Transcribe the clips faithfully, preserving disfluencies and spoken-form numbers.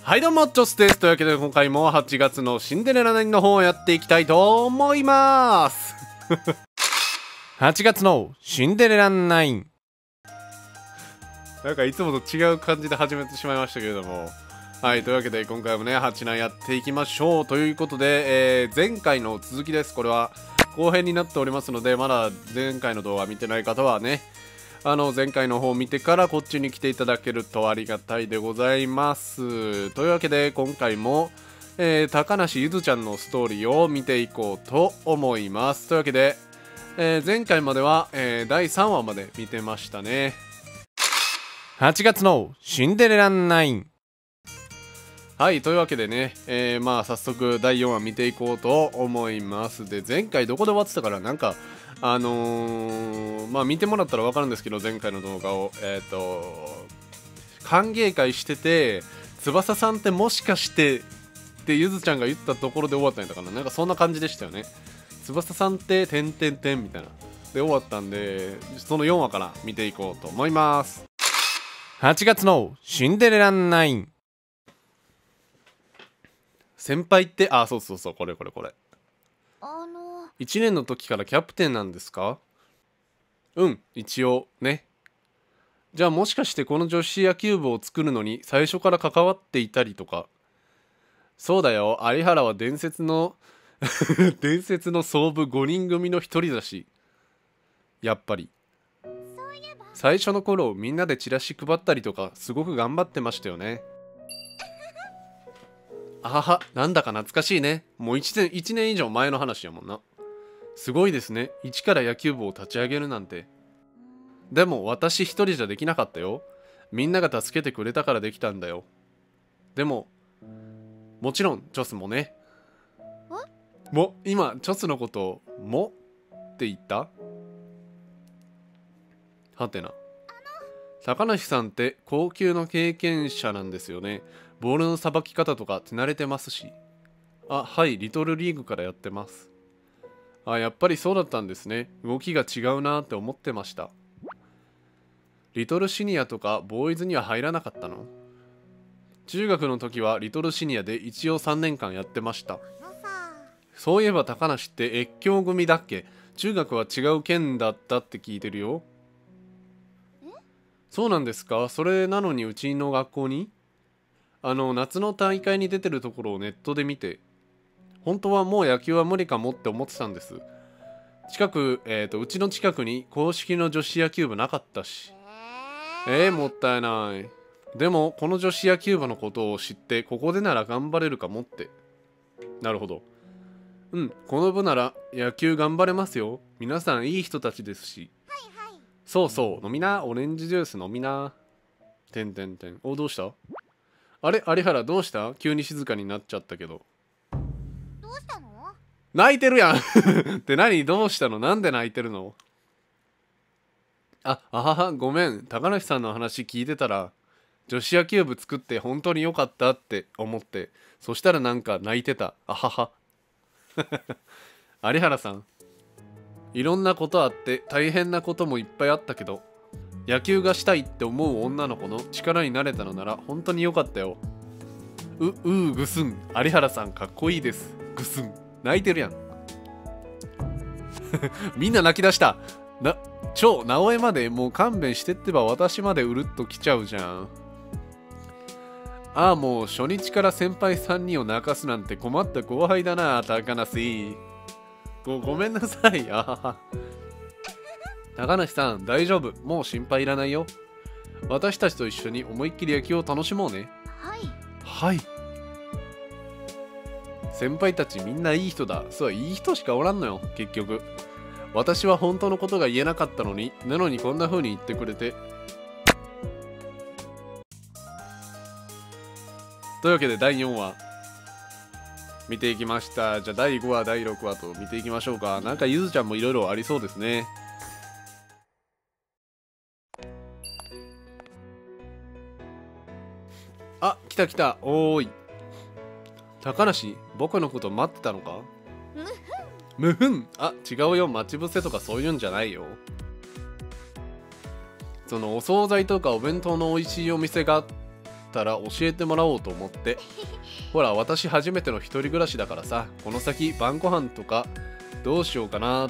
はいどうも、チョスです。というわけで今回もはちがつのシンデレラナインの方をやっていきたいと思いますはちがつのシンデレラナイン、なんかいつもと違う感じで始めてしまいましたけれども、はい、というわけで今回もねはちなんやっていきましょうということで、えー、前回の続きです。これは後編になっておりますので、まだ前回の動画見てない方はね、あの前回の方を見てからこっちに来ていただけるとありがたいでございます。というわけで今回も、えー、高梨ゆずちゃんのストーリーを見ていこうと思います。というわけで、えー、前回までは、えー、だいさんわまで見てましたね。はちがつのシンデレラナイン。はい、というわけでね、えー、まあ早速だいよんわ見ていこうと思います。で、前回どこで終わってたからなんかあのー、まあ見てもらったら分かるんですけど、前回の動画をえっ、ー、と歓迎会してて、翼さんってもしかしてってゆずちゃんが言ったところで終わったんだから、なんかそんな感じでしたよね。翼さんっててんてんてんみたいなで終わったんで、そのよんわから見ていこうと思います。はちがつのシンデレラナイン。先輩って、あ、そうそうそう、これこれこれ。 あのいちねんの時からキャプテンなんですか？うん、一応ね。じゃあもしかしてこの女子野球部を作るのに最初から関わっていたりとか。そうだよ、有原は伝説の伝説の創部ごにん組の一人だし。やっぱりそういえば最初の頃みんなでチラシ配ったりとかすごく頑張ってましたよね。あはは、なんだか懐かしいね。もういちねん、いちねん以上前の話やもんな。すごいですね。一から野球部を立ち上げるなんて。でも私一人じゃできなかったよ。みんなが助けてくれたからできたんだよ。でももちろんチョスもね。も、今チョスのことをもって言った？はてな。高梨さんって高級の経験者なんですよね。ボールのさばき方とか手慣れてますし。あ、はい、リトルリーグからやってます。あ、やっぱりそうだったんですね。動きが違うなって思ってました。リトルシニアとかボーイズには入らなかったの？中学の時はリトルシニアで一応さんねんかんやってました。そういえば高梨って越境組だっけ？中学は違う県だったって聞いてるよ。そうなんですか？それなのにうちの学校に？あの夏の大会に出てるところをネットで見て、本当はもう野球は無理かもって思ってたんです。近く、えーと、うちの近くに公式の女子野球部なかったし。えー、もったいない。でもこの女子野球部のことを知ってここでなら頑張れるかもって。なるほど。うん、この部なら野球頑張れますよ。皆さんいい人たちですし。 はいはい。 そうそう、飲みな、オレンジジュース飲みな。てんてんてん。お、どうした？あれ、有原どうした？急に静かになっちゃったけど。 どうしたの？ 泣いてるやんって何？どうしたの？なんで泣いてるの？あ、あはは、ごめん。高梨さんの話聞いてたら、女子野球部作って本当に良かったって思って、そしたらなんか泣いてた。あはは。有原さん、いろんなことあって大変なこともいっぱいあったけど、野球がしたいって思う女の子の力になれたのなら本当に良かったよ。う、うーぐすん。有原さんかっこいいです。ぐすん。泣いてるやん。みんな泣き出した。な、超、直江までもう勘弁してってば私までうるっと来ちゃうじゃん。ああ、もう初日から先輩さんにんを泣かすなんて困った後輩だな、高梨。ご、ごめんなさい。あはは。高梨さん、大丈夫。もう心配いらないよ。私たちと一緒に思いっきり野球を楽しもうね。 はい。 はい。先輩たちみんないい人だ。そう、いい人しかおらんのよ、結局。私は本当のことが言えなかったのに、なのにこんな風に言ってくれて。というわけでだいよんわ見ていきました。じゃあだいごわ、だいろくわと見ていきましょうか。なんかゆずちゃんもいろいろありそうですね。あ、来た来た。おーい。高梨、僕のこと待ってたのか？むふん。あ、違うよ。待ち伏せとかそういうんじゃないよ。そのお惣菜とかお弁当の美味しいお店がったら教えてもらおうと思って。ほら私初めての一人暮らしだからさ、この先晩ご飯とかどうしようかなって。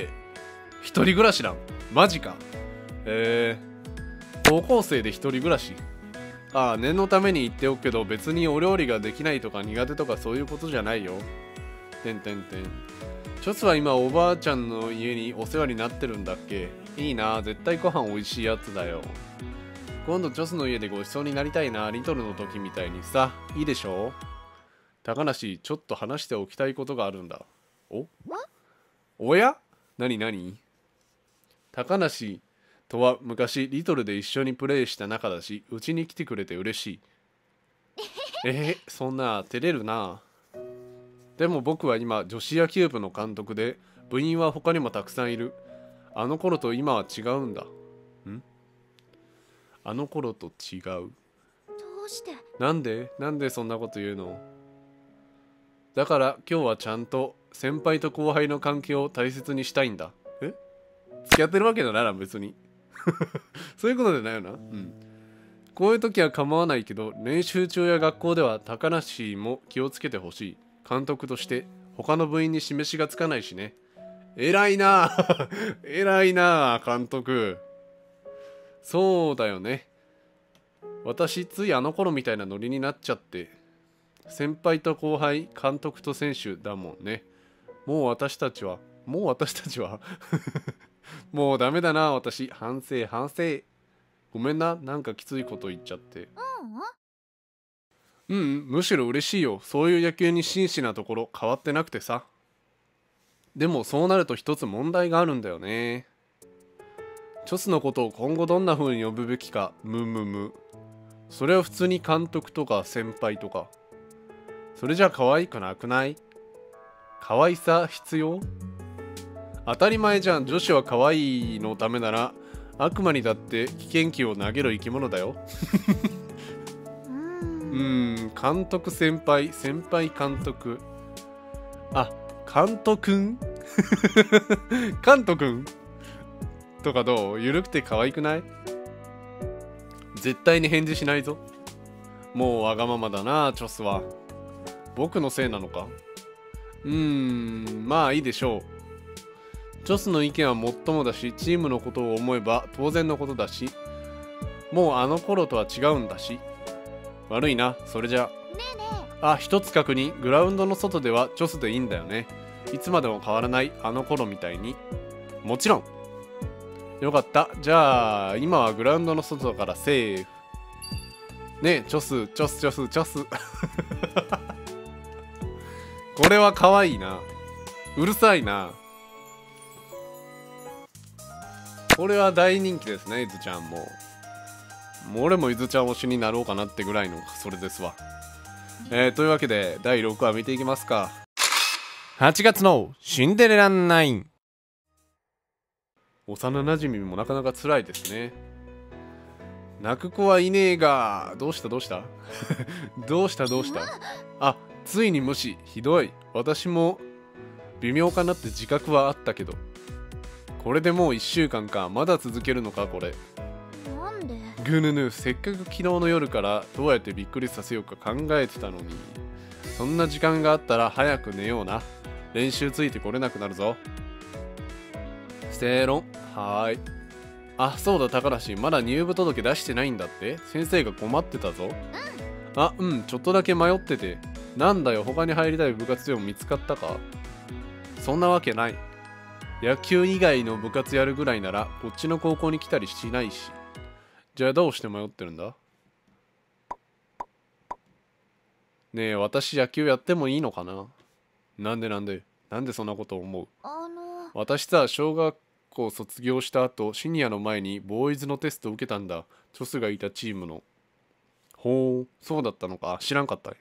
一人暮らしなん？マジか。えー、高校生で一人暮らし。ああ、念のために言っておくけど、別にお料理ができないとか苦手とかそういうことじゃないよ。てんてんてん。チョスは今おばあちゃんの家にお世話になってるんだっけ？いいな、絶対ご飯おいしいやつだよ。今度チョスの家でごちそうになりたいな、リトルの時みたいにさ。いいでしょ？高梨、ちょっと話しておきたいことがあるんだ。お？おや？なになに？高梨とは昔リトルで一緒にプレイした仲だし、うちに来てくれて嬉しい。えー、そんな照れるな。でも僕は今女子野球部の監督で、部員は他にもたくさんいる。あの頃と今は違うんだ。ん？あの頃と違う。 どうして？ なんでなんでそんなこと言うの？だから今日はちゃんと先輩と後輩の関係を大切にしたいんだ。え？付き合ってるわけだなら別に。そういうことじゃないよな。うん。こういう時は構わないけど、練習中や学校では高梨も気をつけてほしい。監督として他の部員に示しがつかないしね。偉いな。偉いな監督。そうだよね。私ついあの頃みたいなノリになっちゃって。先輩と後輩、監督と選手だもんね。もう私たちはもう私たちはもうダメだな。私反省反省。ごめんな、なんかきついこと言っちゃって。うん、うん、むしろ嬉しいよ。そういう野球に真摯なところ変わってなくてさ。でもそうなると一つ問題があるんだよね。チョスのことを今後どんな風に呼ぶべきか。むむむ。それは普通に監督とか先輩とか。それじゃ可愛くなくない？可愛さ必要？当たり前じゃん。女子は可愛いのためなら悪魔にだって危険球を投げる生き物だよ。うーん、監督先輩、先輩監督。あ、監督ん監督んとかどう？ゆるくて可愛くない？絶対に返事しないぞ。もうわがままだな、チョスは。僕のせいなのか？うーん、まあいいでしょう。チョスの意見はもっともだし、チームのことを思えば当然のことだし、もうあの頃とは違うんだし。悪いな、それじゃ。ねえねえ。あ、一つ確認。グラウンドの外ではチョスでいいんだよね。いつまでも変わらないあの頃みたいに。もちろん。よかった。じゃあ今はグラウンドの外だからセーフ。ねえ、チョス、チョス、チョス、チョス。これは可愛いな。うるさいな。これは大人気ですね、いずちゃんも。もう俺もいずちゃん推しになろうかなってぐらいのそれですわ。えー、というわけでだいろくわ見ていきますか。はちがつのシンデレラナイン。幼なじみもなかなか辛いですね。泣く子はいねえが。どうしたどうしたどうしたどうした。あ、ついに無視。ひどい。私も微妙かなって自覚はあったけど。これでもういっしゅうかんか。まだ続けるのかこれ。 なんで？ ぐぬぬ、せっかく昨日の夜からどうやってびっくりさせようか考えてたのに。そんな時間があったら早く寝ような。練習ついてこれなくなるぞ。正論。はーい。あ、そうだ高梨、まだ入部届出してないんだって。先生が困ってたぞ。うん、あ、うん、ちょっとだけ迷ってて。なんだよ、他に入りたい部活でも見つかったか？そんなわけない。野球以外の部活やるぐらいならこっちの高校に来たりしないし。じゃあどうして迷ってるんだ？ねえ、私野球やってもいいのかな？なんでなんでなんでそんなこと思う？ あの私さ、小学校卒業した後シニアの前にボーイズのテストを受けたんだ。チョスがいたチームの。ほう、そうだったのか。知らんかったよ。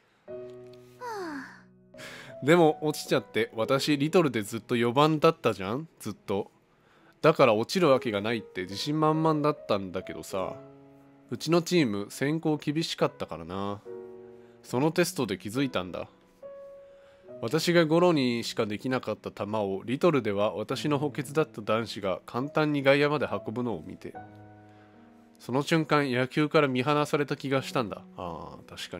でも落ちちゃって。私リトルでずっとよばんだったじゃん、ずっと。だから落ちるわけがないって自信満々だったんだけどさ、うちのチーム選考厳しかったからな。そのテストで気づいたんだ。私がゴロにしかできなかった球をリトルでは私の補欠だった男子が簡単に外野まで運ぶのを見て、 その瞬間野球から見放された気がしたんだ。あー確かに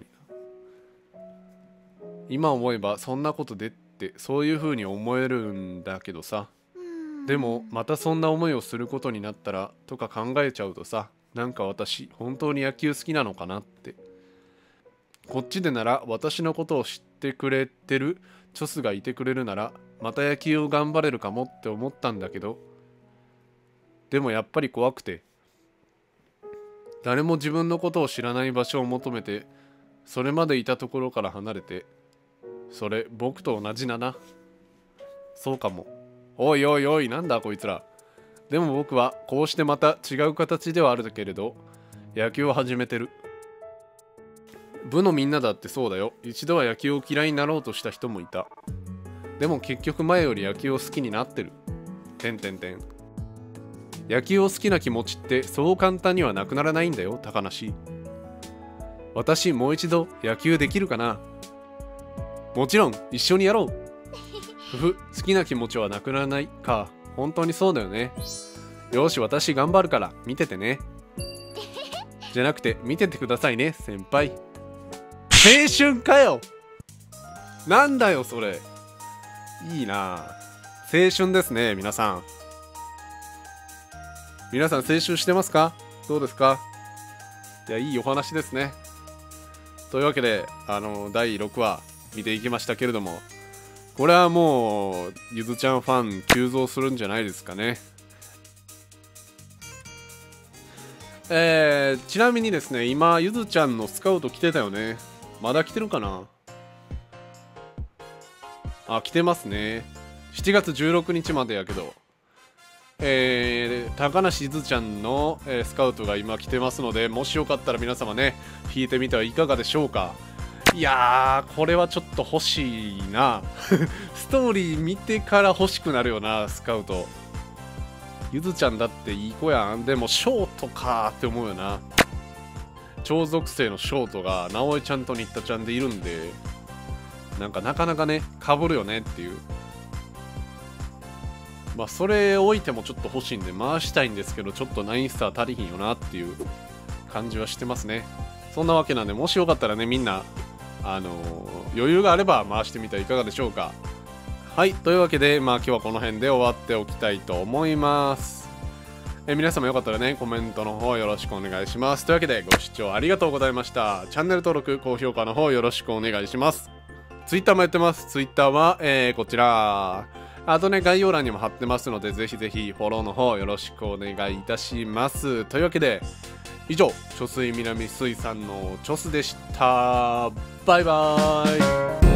今思えばそんなことでってそういう風に思えるんだけどさ。でもまたそんな思いをすることになったらとか考えちゃうとさ、なんか私本当に野球好きなのかなって。こっちでなら私のことを知ってくれてるチョスがいてくれるならまた野球を頑張れるかもって思ったんだけど、でもやっぱり怖くて、誰も自分のことを知らない場所を求めてそれまでいたところから離れて、それ僕と同じだな。そうかも。おいおいおい、なんだこいつら。でも僕はこうしてまた違う形ではあるけれど野球を始めてる。部のみんなだってそうだよ。一度は野球を嫌いになろうとした人もいた。でも結局前より野球を好きになってる。てんてんてん。野球を好きな気持ちってそう簡単にはなくならないんだよ、高梨。私もう一度野球できるかな。もちろん一緒にやろう。ふふ、好きな気持ちはなくならないか。本当にそうだよね。よし、私頑張るから見ててね。じゃなくて見ててくださいね、先輩。青春かよ。なんだよそれ。いいな。青春ですね、皆さん。皆さん青春してますか？どうですか？いや、いいお話ですね。というわけで、あのだいろくわ見ていきましたけれども、これはもうゆずちゃんファン急増するんじゃないですかね。えー、ちなみにですね、今ゆずちゃんのスカウト来てたよね。まだ来てるかな。あ、来てますね。しちがつじゅうろくにちまでやけど、えー、高梨ゆずちゃんの、えー、スカウトが今来てますので、もしよかったら皆様ね、引いてみてはいかがでしょうか。いやー、これはちょっと欲しいな。ストーリー見てから欲しくなるよな、スカウト。ゆずちゃんだっていい子やん。でもショートかーって思うよな。超属性のショートが直江ちゃんと新田ちゃんでいるんで、なんかなかなかね、かぶるよねっていう。まあそれ置いてもちょっと欲しいんで回したいんですけど、ちょっとナインスター足りひんよなっていう感じはしてますね。そんなわけなんで、もしよかったらね、みんなあのー、余裕があれば回してみてはいかがでしょうか。はい、というわけで、まあ今日はこの辺で終わっておきたいと思います。え皆様よかったらね、コメントの方よろしくお願いします。というわけでご視聴ありがとうございました。チャンネル登録、高評価の方よろしくお願いします。Twitter もやってます。Twitter は、えー、こちら。あとね、概要欄にも貼ってますので、ぜひぜひフォローの方よろしくお願いいたします。というわけで、以上、貯水南水産のチョスでした。バイバーイ。